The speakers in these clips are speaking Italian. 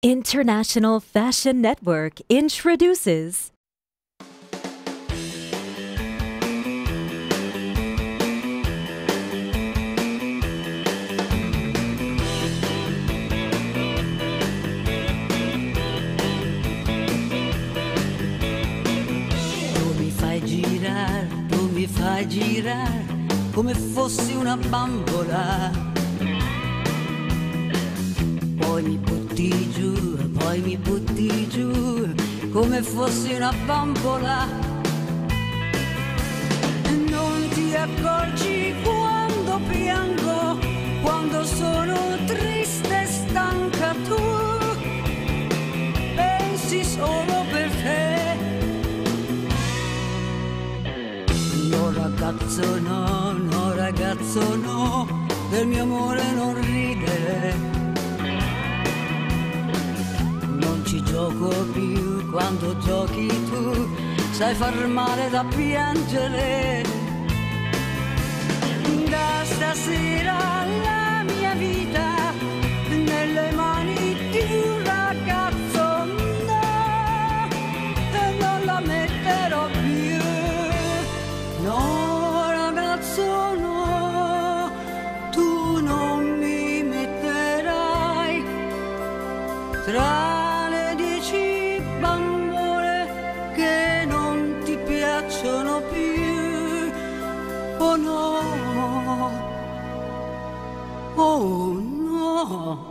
International Fashion Network introduces Tu mi fai girare come fossi una bambola, poi mi butti giù come fossi una bambola. Non ti accorgi quando piango, quando sono triste e stanca, tu pensi solo per te. No ragazzo no, del mio amore non ridere. Non ci gioco più, quando giochi tu sai far male da piangere. Da stasera la mia vita nelle mani di un ragazzo, no, non la metterò più. No ragazzo no, tu non mi metterai tra le 10 bambole che non ti piacciono più. Oh no, oh no.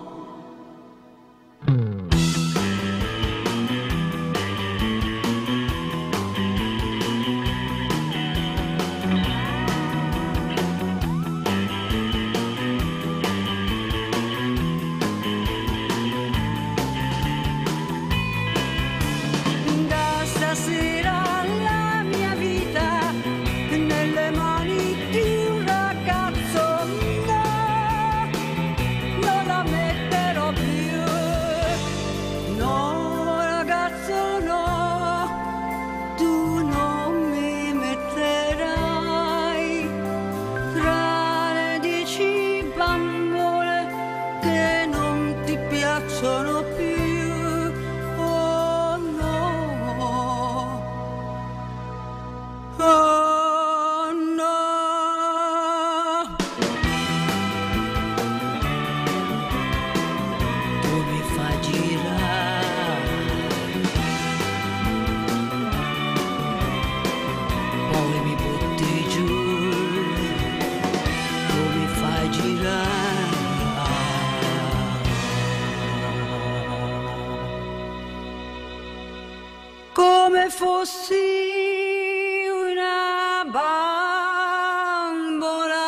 Sono più, oh no, oh no. Tu mi fai girare, poi mi butti giù, tu mi fai girare. Come fossi una bambola.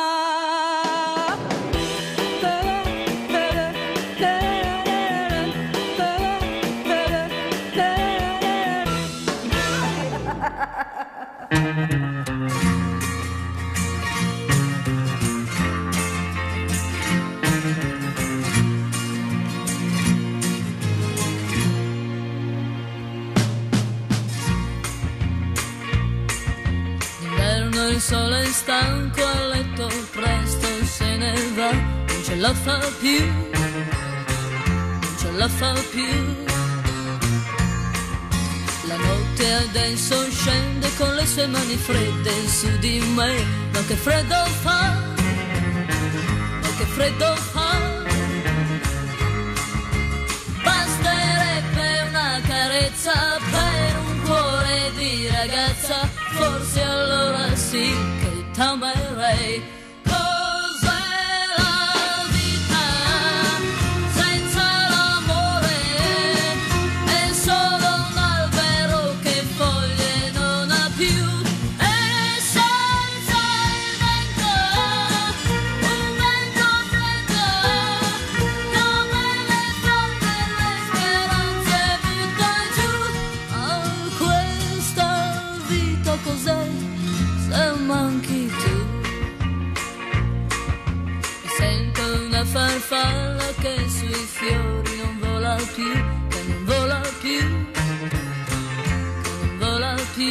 Il sole è stanco a letto, presto se ne va, non ce la fa più, non ce la fa più. La notte adesso scende con le sue mani fredde su di me, ma che freddo fa, ma che freddo fa. Basterebbe una carezza per un cuore di ragazza, forse allora sì che t'amerei. Cos'è la vita senza l'amore? È solo un albero che foglie non ha più, e senza il vento, un vento freddo, come le fronde le speranze butta giù. Ah, questa vita cos'è se manchi tu? Mi sento una farfalla che sui fiori non vola più, che non vola più, che non vola più.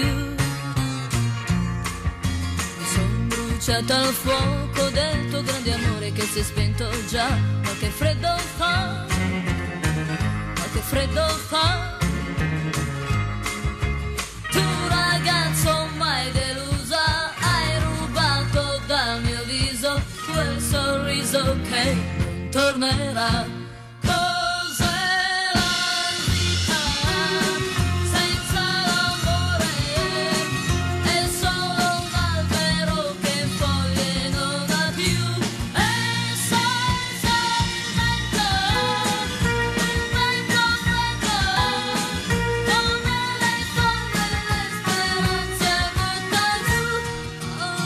Mi son bruciata al fuoco del tuo grande amore che si è spento già, ma che freddo fa, ma che freddo fa. Tu ragazzo mai delusa, hai rubato dal mio viso quel sorriso che non tornerà.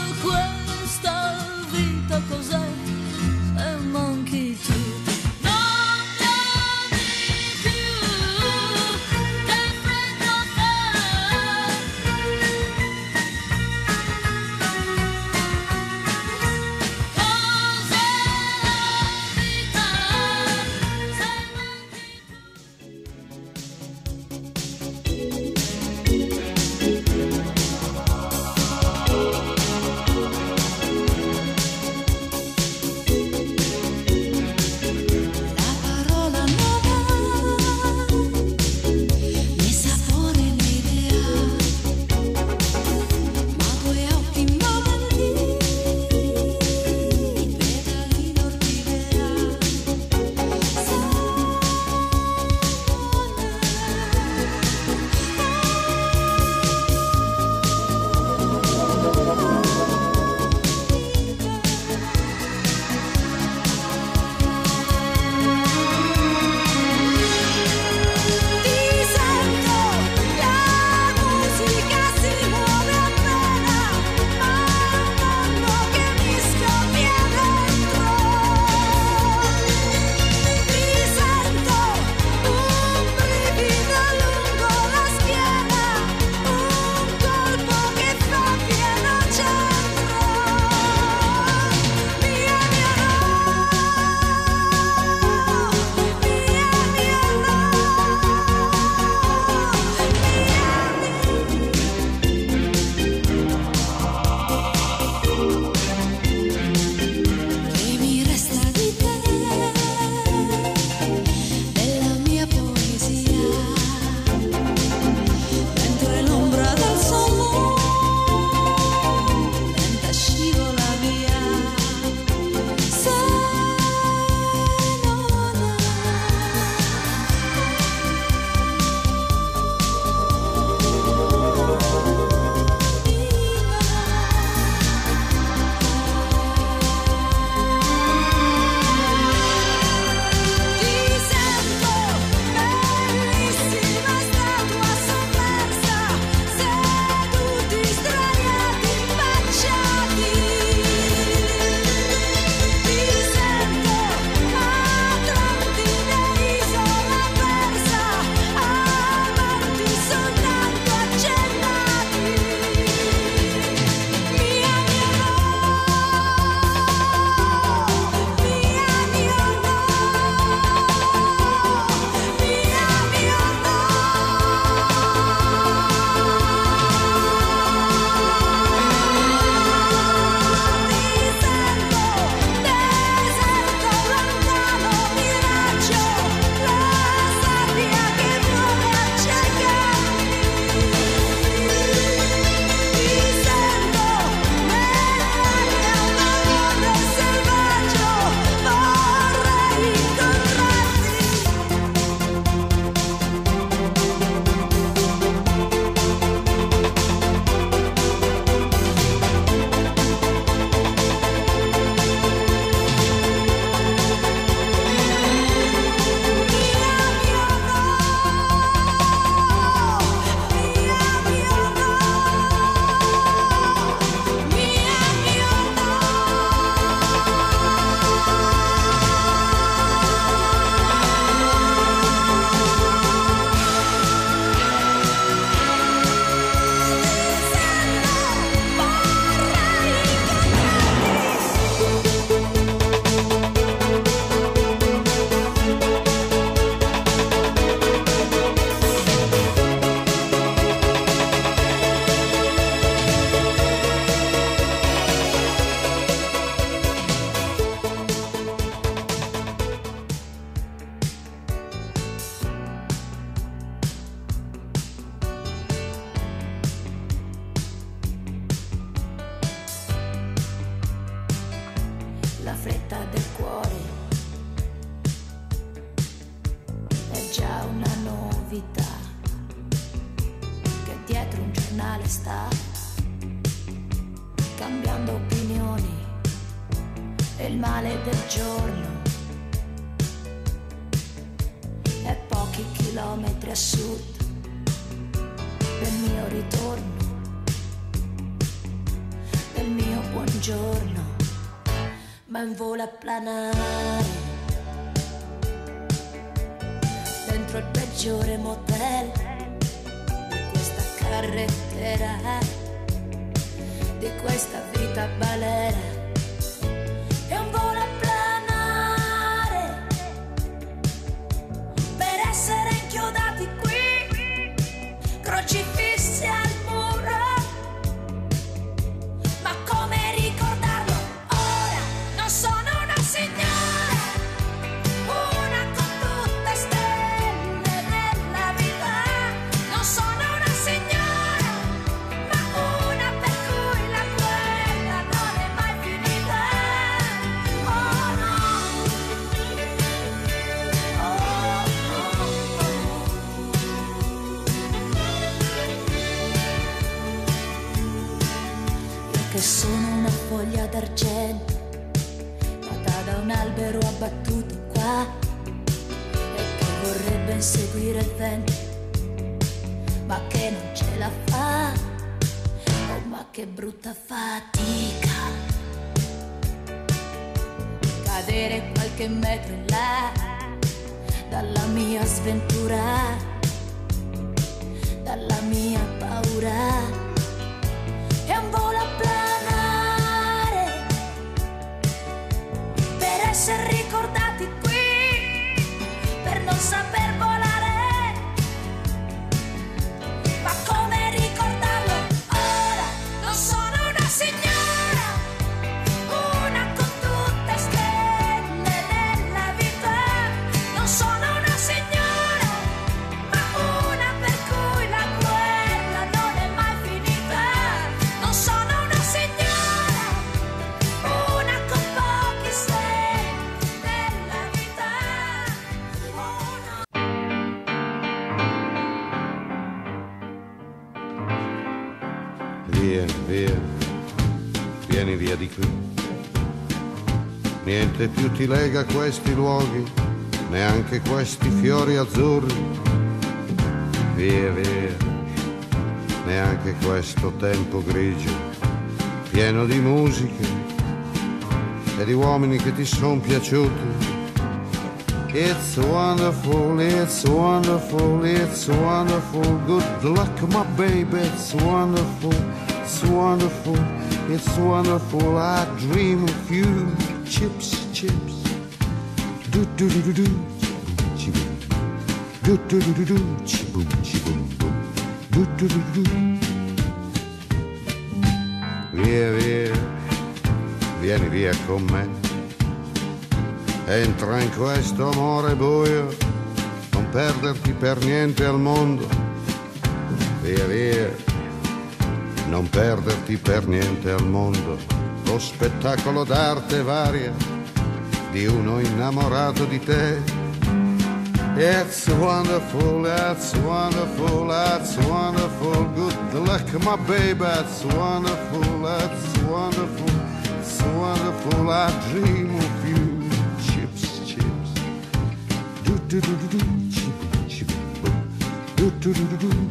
Cos'è? Sei un monkey tu. No! già una novità, che dietro un giornale sta cambiando opinioni e il male del giorno è pochi chilometri a sud del mio ritorno, del mio buongiorno, ma in volo a planare dentro il peggiore motel di questa carrettera, di questa vita balera. È un volo a planare per essere inchiodati qui, crocifissi al muro. Ma come ricordarlo ora? Non sono una signora, una con tutte stelle nella vita. Non sono una signora, ma una per cui la guerra non è mai finita. Oh no, io che sono una foglia d'argento nata da un albero abbattuto qua e che vorrebbe inseguire il vento ma che non ce la fa. Oh, ma che brutta fatica cadere qualche metro in là dalla mia sventura, dalla mia paura. È un volo a planare per essere ricordati qui, per non saper volare. Ma come ricordarlo ora? Non sono una signora, una con tutte stelle nella vita. Non sono una signora, ma una per cui la guerra non è mai finita. Non sono una signora, una con pochi segni nella vita. Oh no. Vieni via, vieni via di qui. Niente più ti lega a questi luoghi, neanche questi fiori azzurri. Via, via, neanche questo tempo grigio, pieno di musiche e di uomini che ti son piaciuti. It's wonderful, it's wonderful, it's wonderful. Good luck, my baby, it's wonderful, it's wonderful, it's wonderful. I dream of you. Chips, chips. Do do do do do. Chi-boom. Do do do do do. Chi-boom, chi-boom, boom. Do do do do do. Via, via, vieni via con me. Entra in questo amore buio, non perderti per niente al mondo. Via, via, non perderti per niente al mondo. Lo spettacolo d'arte varia di uno innamorato di te. It's wonderful, it's wonderful, it's wonderful. Good luck, my baby, it's wonderful, it's wonderful, it's wonderful. I dream of you. Do do do do do, chip chip, do do do do do.